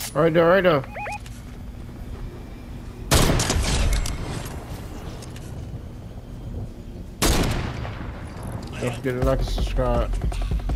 Right there, right there. Don't forget to like and subscribe.